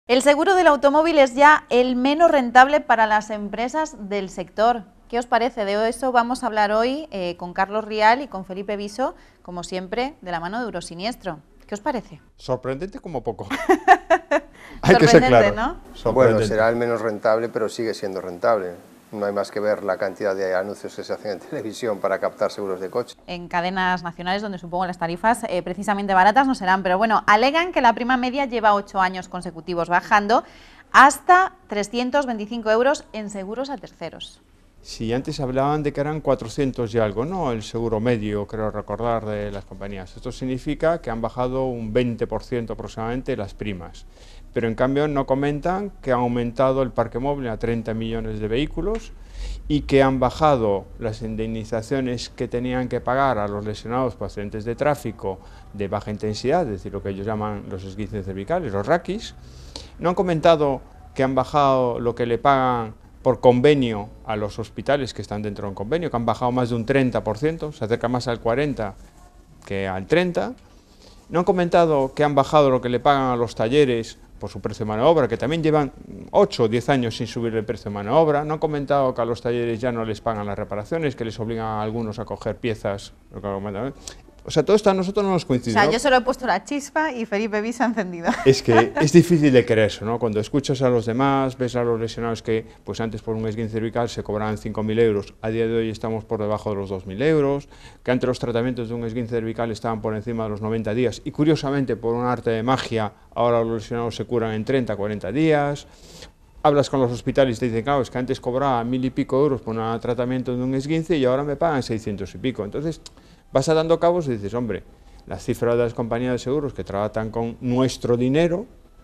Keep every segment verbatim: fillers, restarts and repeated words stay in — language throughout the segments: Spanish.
El seguro del automóvil es ya el menos rentable para las empresas del sector. ¿Qué os parece? De eso vamos a hablar hoy eh, con Carlos Rial y con Felipe Viso, como siempre, de la mano de Eurosiniestro. ¿Qué os parece? Sorprendente como poco. Hay que ser claro, ¿no? Bueno, será el menos rentable, pero sigue siendo rentable. No hay más que ver la cantidad de anuncios que se hacen en televisión para captar seguros de coche. En cadenas nacionales, donde supongo las tarifas eh, precisamente baratas no serán, pero bueno, alegan que la prima media lleva ocho años consecutivos bajando hasta trescientos veinticinco euros en seguros a terceros. Si antes hablaban de que eran cuatrocientos y algo, ¿no? El seguro medio, creo recordar, de las compañías. Esto significa que han bajado un veinte por ciento aproximadamente las primas. Pero en cambio no comentan que ha aumentado el parque móvil a treinta millones de vehículos y que han bajado las indemnizaciones que tenían que pagar a los lesionados por accidentes de tráfico de baja intensidad, es decir, lo que ellos llaman los esguinces cervicales, los raquis. No han comentado que han bajado lo que le pagan por convenio a los hospitales que están dentro de un convenio, que han bajado más de un treinta por ciento, se acerca más al cuarenta por ciento que al treinta por ciento. No han comentado que han bajado lo que le pagan a los talleres por su precio de mano de obra, que también llevan ocho o diez años sin subir el precio de mano de obra. No han comentado que a los talleres ya no les pagan las reparaciones, que les obligan a algunos a coger piezas. O sea, todo esto a nosotros no nos coincide. O sea, ¿no? yo solo he puesto la chispa y Felipe Viso ha encendido. Es que es difícil de creer eso, ¿no? Cuando escuchas a los demás, ves a los lesionados que pues antes por un esguince cervical se cobraban cinco mil euros, a día de hoy estamos por debajo de los dos mil euros, que antes los tratamientos de un esguince cervical estaban por encima de los noventa días y curiosamente por un arte de magia ahora los lesionados se curan en treinta, cuarenta días. Hablas con los hospitales y te dicen, claro, es que antes cobraba mil y pico euros por un tratamiento de un esguince y ahora me pagan seiscientos y pico. Entonces vas dando cabos y dices, hombre, las cifras de las compañías de seguros que tratan con nuestro dinero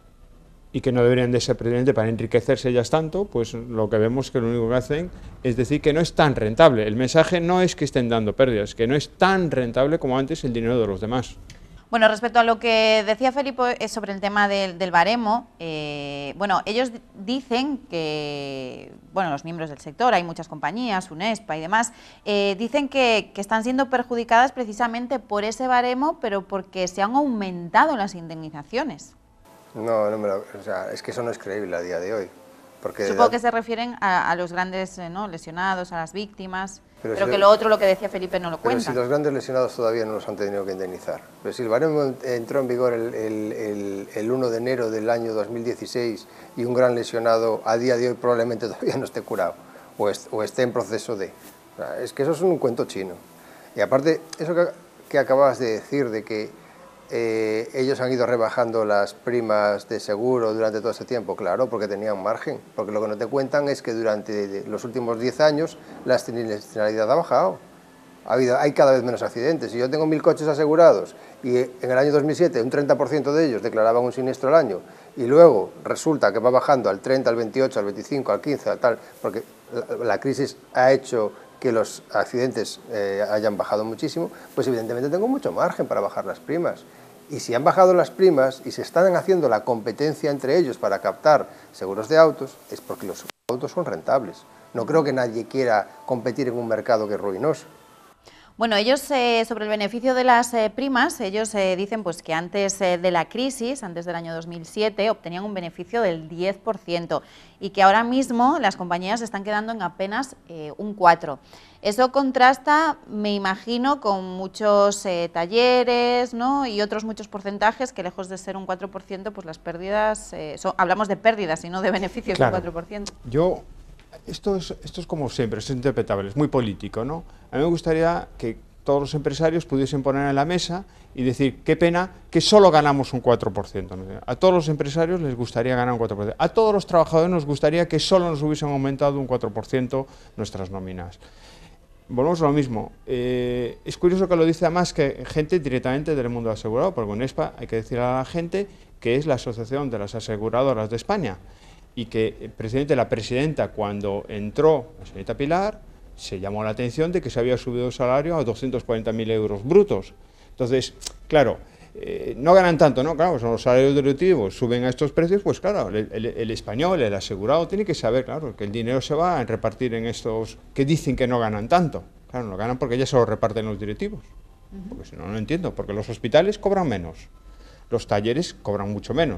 y que no deberían de ser precisamente para enriquecerse ellas tanto, pues lo que vemos que lo único que hacen es decir que no es tan rentable. El mensaje no es que estén dando pérdidas, que no es tan rentable como antes el dinero de los demás. Bueno, respecto a lo que decía Felipe sobre el tema del, del baremo, eh, bueno, ellos dicen que, bueno, los miembros del sector, hay muchas compañías, UNESPA y demás, eh, dicen que, que están siendo perjudicadas precisamente por ese baremo, pero porque se han aumentado las indemnizaciones. No, no me lo, o sea, es que eso no es creíble a día de hoy. Porque Supongo da, que se refieren a, a los grandes eh, ¿no? lesionados, a las víctimas, pero, pero si que lo otro, lo que decía Felipe, no lo pero cuentan. si los grandes lesionados todavía no los han tenido que indemnizar. Pero si el baremo entró en vigor el, el, el, el uno de enero del año dos mil dieciséis y un gran lesionado a día de hoy probablemente todavía no esté curado o, est, o esté en proceso de... O sea, es que eso es un cuento chino. Y aparte, eso que, que acabas de decir de que Eh, ellos han ido rebajando las primas de seguro durante todo este tiempo, claro, porque tenían margen, porque lo que no te cuentan es que durante los últimos diez años la siniestralidad ha bajado, ha habido, hay cada vez menos accidentes. Si yo tengo mil coches asegurados y en el año dos mil siete un treinta por ciento de ellos declaraban un siniestro al año y luego resulta que va bajando al treinta, al veintiocho, al veinticinco, al quince, al tal, porque la, la crisis ha hecho que los accidentes eh, hayan bajado muchísimo, pues evidentemente tengo mucho margen para bajar las primas. Y si han bajado las primas y se están haciendo la competencia entre ellos para captar seguros de autos, es porque los autos son rentables. No creo que nadie quiera competir en un mercado que es ruinoso. Bueno, ellos eh, sobre el beneficio de las eh, primas, ellos eh, dicen pues que antes eh, de la crisis, antes del año dos mil siete, obtenían un beneficio del diez por ciento y que ahora mismo las compañías se están quedando en apenas eh, un cuatro por ciento. Eso contrasta, me imagino, con muchos eh, talleres, ¿no? Y otros muchos porcentajes que lejos de ser un cuatro por ciento, pues las pérdidas, eh, son, hablamos de pérdidas y no de beneficios, claro, del cuatro por ciento. Yo... Esto es, esto es como siempre, es interpretable, es muy político, ¿no? A mí me gustaría que todos los empresarios pudiesen poner en la mesa y decir, qué pena que solo ganamos un cuatro por ciento. ¿no? A todos los empresarios les gustaría ganar un cuatro por ciento. A todos los trabajadores nos gustaría que solo nos hubiesen aumentado un cuatro por ciento nuestras nóminas. Volvemos a lo mismo. Eh, es curioso que lo dice además que gente directamente del mundo asegurado, porque UNESPA hay que decir a la gente que es la Asociación de las Aseguradoras de España. Y que precisamente la presidenta, cuando entró la señorita Pilar, se llamó la atención de que se había subido el salario a doscientos cuarenta mil euros brutos. Entonces, claro, eh, no ganan tanto, ¿no? Claro, son los salarios directivos, suben a estos precios, pues claro, el, el, el español, el asegurado, tiene que saber, claro, que el dinero se va a repartir en estos que dicen que no ganan tanto. Claro, no ganan porque ya se lo reparten los directivos. Porque si no, no entiendo, porque los hospitales cobran menos, los talleres cobran mucho menos.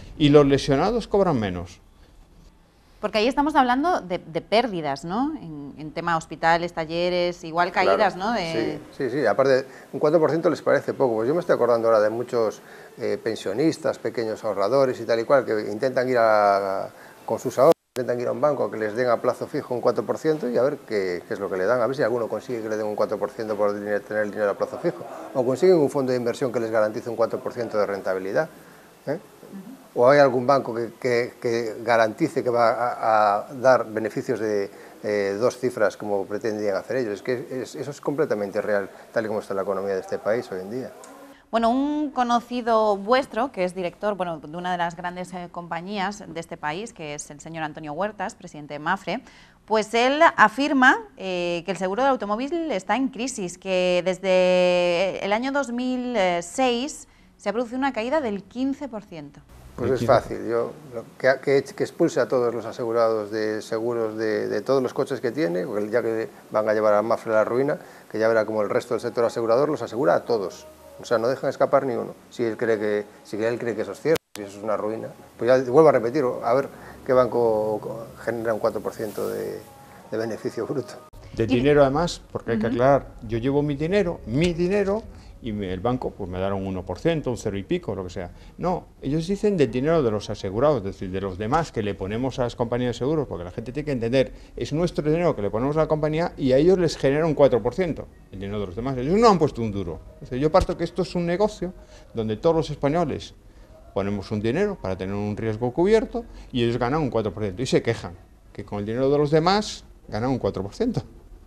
y los lesionados cobran menos. Porque ahí estamos hablando de, de pérdidas, ¿no? En, en tema hospitales, talleres, igual caídas, claro, ¿no? De... Sí, sí, sí, aparte un cuatro por ciento les parece poco, pues yo me estoy acordando ahora de muchos eh, pensionistas, pequeños ahorradores y tal y cual, que intentan ir a, con sus ahorros, intentan ir a un banco a que les den a plazo fijo un cuatro por ciento y a ver qué, qué es lo que le dan, a ver si alguno consigue que le den un cuatro por ciento por tener el dinero a plazo fijo, o consiguen un fondo de inversión que les garantice un cuatro por ciento de rentabilidad, ¿eh? ¿O hay algún banco que, que, que garantice que va a, a dar beneficios de eh, dos cifras como pretendían hacer ellos? Es que es, eso es completamente real, tal y como está la economía de este país hoy en día. Bueno, un conocido vuestro, que es director bueno, de una de las grandes eh, compañías de este país, que es el señor Antonio Huertas, presidente de Mapfre, pues él afirma eh, que el seguro del automóvil está en crisis, que desde el año dos mil seis se ha producido una caída del quince por ciento. Pues es fácil, yo que, que, que expulse a todos los asegurados de seguros de, de todos los coches que tiene, porque ya que van a llevar a Mapfre a la ruina, que ya verá como el resto del sector asegurador los asegura a todos, o sea, no dejan escapar ni uno, si él cree que, si él cree que eso es cierto, si eso es una ruina. Pues ya vuelvo a repetir, a ver qué banco genera un cuatro por ciento de, de beneficio bruto. De dinero además, porque hay que aclarar, yo llevo mi dinero, mi dinero, y el banco pues me dará un uno por ciento, un cero y pico, lo que sea. No, ellos dicen del dinero de los asegurados, es decir, de los demás que le ponemos a las compañías de seguros, porque la gente tiene que entender, es nuestro dinero que le ponemos a la compañía y a ellos les genera un cuatro por ciento, el dinero de los demás. Ellos no han puesto un duro. Es decir, yo parto que esto es un negocio donde todos los españoles ponemos un dinero para tener un riesgo cubierto y ellos ganan un cuatro por ciento y se quejan que con el dinero de los demás ganan un cuatro por ciento.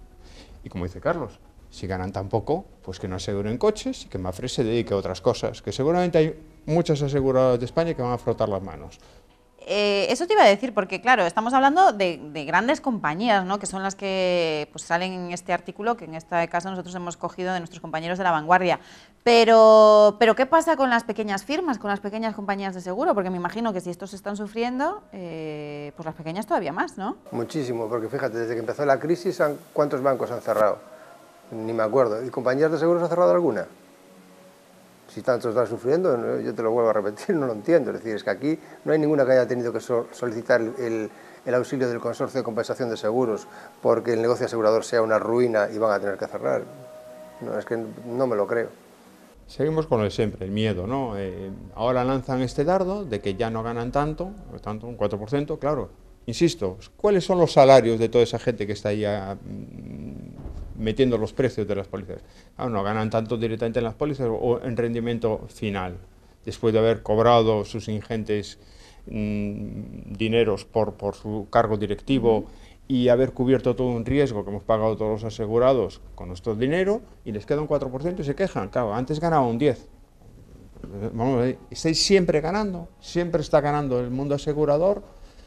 Y como dice Carlos, si ganan tan poco, pues que no aseguren coches y que Mapfre se dedique a otras cosas, que seguramente hay muchas aseguradoras de España que van a frotar las manos. Eh, eso te iba a decir, porque claro, estamos hablando de, de grandes compañías, ¿no? Que son las que pues, salen en este artículo, que en este caso nosotros hemos cogido de nuestros compañeros de La Vanguardia. Pero, pero ¿qué pasa con las pequeñas firmas, con las pequeñas compañías de seguro? Porque me imagino que si estos están sufriendo, eh, pues las pequeñas todavía más, ¿no? Muchísimo, porque fíjate, desde que empezó la crisis, ¿cuántos bancos han cerrado? Ni me acuerdo. ¿Y compañías de seguros ha cerrado alguna? Si tanto están sufriendo, yo te lo vuelvo a repetir, no lo entiendo. Es decir, es que aquí no hay ninguna que haya tenido que solicitar el, el auxilio del Consorcio de Compensación de Seguros porque el negocio asegurador sea una ruina y van a tener que cerrar. No, es que no me lo creo. Seguimos con lo de siempre, el miedo, ¿no? Eh, ahora lanzan este dardo de que ya no ganan tanto, tanto un cuatro por ciento, claro. Insisto, ¿cuáles son los salarios de toda esa gente que está ahí a, mm, metiendo los precios de las pólizas? Ah, no ganan tanto directamente en las pólizas o en rendimiento final, después de haber cobrado sus ingentes mmm, dineros por, por su cargo directivo y haber cubierto todo un riesgo que hemos pagado todos los asegurados con nuestro dinero y les queda un cuatro por ciento y se quejan. Claro, antes ganaba un diez por ciento. Vamos a ver, estáis siempre ganando, siempre está ganando el mundo asegurador.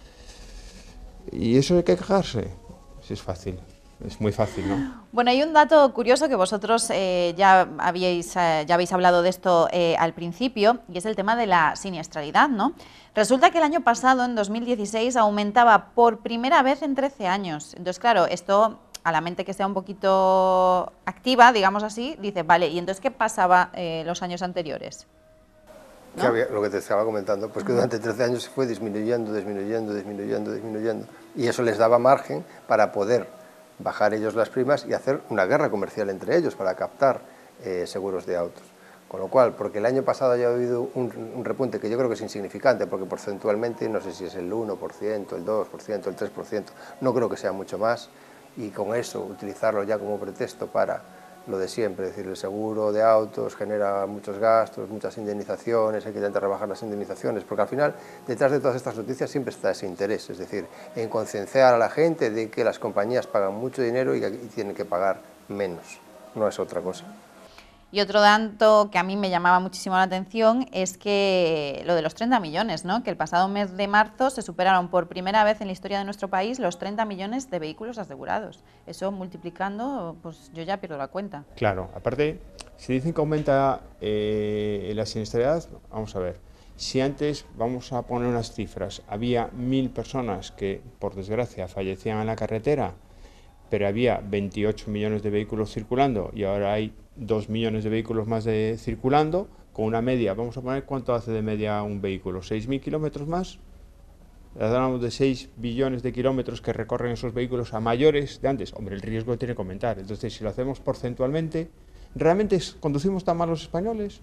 Y eso hay que quejarse, sí, es fácil, es muy fácil, ¿no? Bueno, hay un dato curioso que vosotros eh, ya, habíais, eh, ya habéis hablado de esto eh, al principio, y es el tema de la siniestralidad, ¿no? Resulta que el año pasado, en dos mil dieciséis, aumentaba por primera vez en trece años. Entonces, claro, esto a la mente que sea un poquito activa, digamos así, dice, vale, ¿y entonces qué pasaba eh, los años anteriores? ¿No? Que había, lo que te estaba comentando, pues que durante trece años se fue disminuyendo, disminuyendo, disminuyendo, disminuyendo, y eso les daba margen para poder bajar ellos las primas y hacer una guerra comercial entre ellos para captar eh, seguros de autos. Con lo cual, porque el año pasado ya ha habido un, un repunte que yo creo que es insignificante, porque porcentualmente no sé si es el uno por ciento, el dos por ciento, el tres por ciento, no creo que sea mucho más, y con eso utilizarlo ya como pretexto para lo de siempre, es decir, el seguro de autos genera muchos gastos, muchas indemnizaciones, hay que intentar rebajar las indemnizaciones, porque al final, detrás de todas estas noticias siempre está ese interés, es decir, en concienciar a la gente de que las compañías pagan mucho dinero y que y tienen que pagar menos, no es otra cosa. Y otro dato que a mí me llamaba muchísimo la atención es que lo de los treinta millones, ¿no? Que el pasado mes de marzo se superaron por primera vez en la historia de nuestro país los treinta millones de vehículos asegurados. Eso multiplicando, pues yo ya pierdo la cuenta. Claro, aparte, si dicen que aumenta eh, la siniestralidad, vamos a ver. Si antes, vamos a poner unas cifras, había mil personas que, por desgracia, fallecían en la carretera, pero había veintiocho millones de vehículos circulando y ahora hay dos millones de vehículos más de, circulando, con una media, vamos a poner cuánto hace de media un vehículo, seis mil kilómetros más. Hablamos de seis billones de kilómetros que recorren esos vehículos a mayores de antes. Hombre, el riesgo tiene que aumentar. Entonces, si lo hacemos porcentualmente, ¿realmente conducimos tan mal los españoles?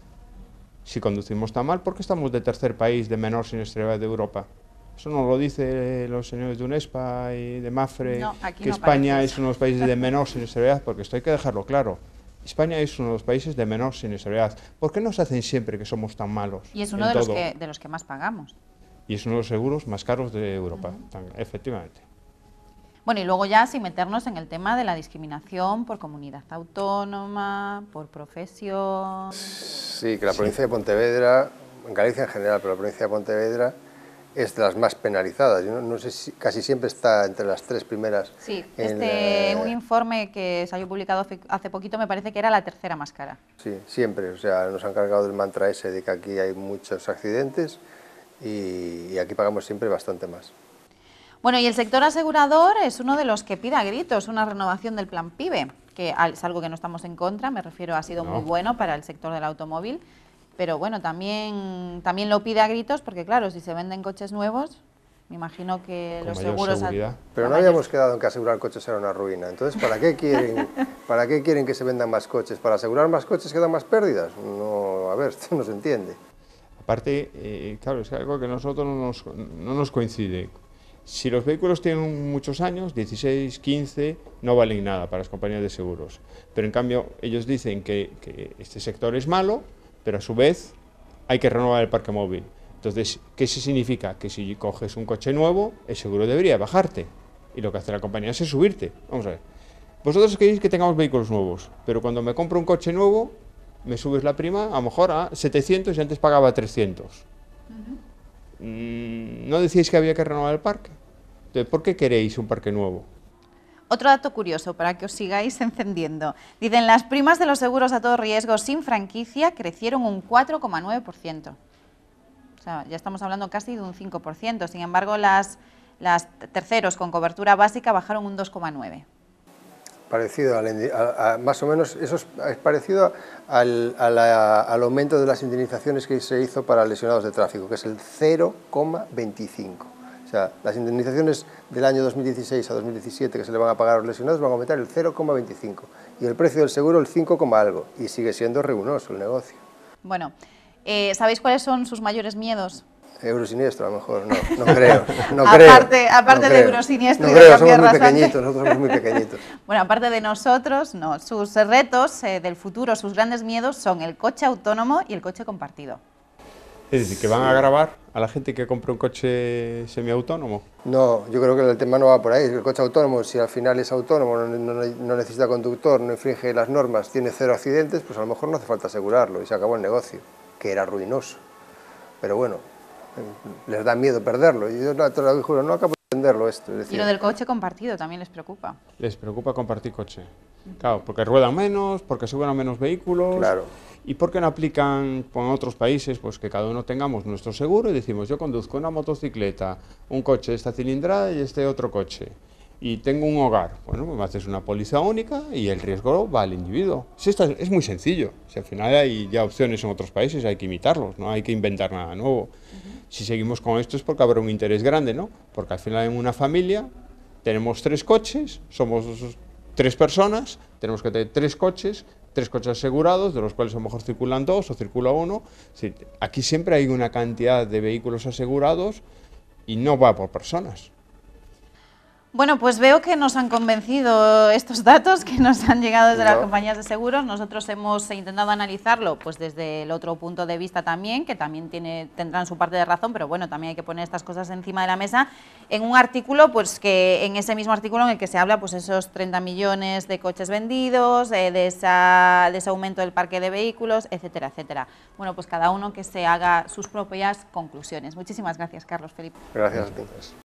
Si conducimos tan mal, ¿por qué estamos de tercer país de menor siniestralidad de Europa? Eso no lo dicen los señores de UNESPA y de MAFRE, no, que no España es uno de los países de menor siniestralidad, porque esto hay que dejarlo claro. España es uno de los países de menor siniestralidad. ¿Por qué nos hacen siempre que somos tan malos? Y es uno de los, que, de los que más pagamos. Y es uno de los seguros más caros de Europa, uh-huh. también, efectivamente. Bueno, y luego ya sin meternos en el tema de la discriminación por comunidad autónoma, por profesión... Sí, que la sí. provincia de Pontevedra, en Galicia en general, pero la provincia de Pontevedra es de las más penalizadas. Yo no, no sé si casi siempre está entre las tres primeras. Sí, este, en, eh, un informe que salió publicado hace poquito me parece que era la tercera más cara. Sí, siempre. O sea, nos han cargado del mantra ese de que aquí hay muchos accidentes y, y aquí pagamos siempre bastante más. Bueno, y el sector asegurador es uno de los que pide a gritos una renovación del plan PIBE, que es algo que no estamos en contra, me refiero, ha sido no. muy bueno para el sector del automóvil. Pero bueno, también, también lo pide a gritos porque, claro, si se venden coches nuevos, me imagino que con los mayor seguros... Seguridad. Pero no habíamos quedado en que asegurar coches era una ruina. Entonces, ¿para qué quieren, ¿para qué quieren que se vendan más coches? ¿Para asegurar más coches que dan más pérdidas? No, a ver, esto no se entiende. Aparte, eh, claro, es algo que a nosotros no nos, no nos coincide. Si los vehículos tienen muchos años, dieciséis, quince, no valen nada para las compañías de seguros. Pero en cambio, ellos dicen que, que este sector es malo, pero a su vez hay que renovar el parque móvil. Entonces, ¿qué significa? Que si coges un coche nuevo, el seguro debería bajarte. Y lo que hace la compañía es subirte. Vamos a ver. Vosotros queréis que tengamos vehículos nuevos, pero cuando me compro un coche nuevo, me subes la prima a lo mejor a setecientos y antes pagaba trescientos. Uh-huh. mm, ¿No decíais que había que renovar el parque? Entonces, ¿por qué queréis un parque nuevo? Otro dato curioso para que os sigáis encendiendo. Dicen, las primas de los seguros a todo riesgo sin franquicia crecieron un cuatro coma nueve por ciento. O sea, ya estamos hablando casi de un cinco por ciento. Sin embargo, las, las terceros con cobertura básica bajaron un dos coma nueve por ciento. Parecido, al, a, a, más o menos, eso es, es parecido al, a la, al aumento de las indemnizaciones que se hizo para lesionados de tráfico, que es el cero coma veinticinco. O sea, las indemnizaciones del año dos mil dieciséis a dos mil diecisiete que se le van a pagar a los lesionados van a aumentar el cero coma veinticinco y el precio del seguro el cinco, algo, y sigue siendo ruinoso el negocio. Bueno, eh, ¿sabéis cuáles son sus mayores miedos? Eurosiniestro, a lo mejor, no, no creo, no aparte, creo. Aparte no de creo. Eurosiniestro no y creo, de somos muy rasante. pequeñitos, nosotros somos muy pequeñitos. Bueno, aparte de nosotros, no, sus retos eh, del futuro, sus grandes miedos son el coche autónomo y el coche compartido. Es decir, que van a gravar a la gente que compre un coche semiautónomo. No, yo creo que el tema no va por ahí. El coche autónomo, si al final es autónomo, no, no, no necesita conductor, no infringe las normas, tiene cero accidentes, pues a lo mejor no hace falta asegurarlo y se acabó el negocio, que era ruinoso. Pero bueno, les da miedo perderlo. Y yo te lo juro, no acabo de entenderlo esto. Es decir, y lo del coche compartido también les preocupa. Les preocupa compartir coche. Claro, porque ruedan menos, porque aseguran menos vehículos. Claro. ¿Y por qué no aplican en otros países pues que cada uno tengamos nuestro seguro y decimos, yo conduzco una motocicleta, un coche de esta cilindrada y este otro coche, y tengo un hogar? Bueno, pues me haces una póliza única y el riesgo va al individuo. Si esto es, es muy sencillo. Si al final hay ya opciones en otros países, hay que imitarlos, no hay que inventar nada nuevo. Uh-huh. Si seguimos con esto es porque habrá un interés grande, ¿no? Porque al final en una familia tenemos tres coches, somos tres personas, tenemos que tener tres coches, tres coches asegurados, de los cuales a lo mejor circulan dos o circula uno. Sí, aquí siempre hay una cantidad de vehículos asegurados y no va por personas. Bueno, pues veo que nos han convencido estos datos que nos han llegado desde no. las compañías de seguros. Nosotros hemos intentado analizarlo pues desde el otro punto de vista también, que también tiene, tendrán su parte de razón, pero bueno, también hay que poner estas cosas encima de la mesa en un artículo, pues que en ese mismo artículo en el que se habla pues esos treinta millones de coches vendidos, eh, de, esa, de ese aumento del parque de vehículos, etcétera, etcétera. Bueno, pues cada uno que se haga sus propias conclusiones. Muchísimas gracias, Carlos Felipe. Gracias a ti.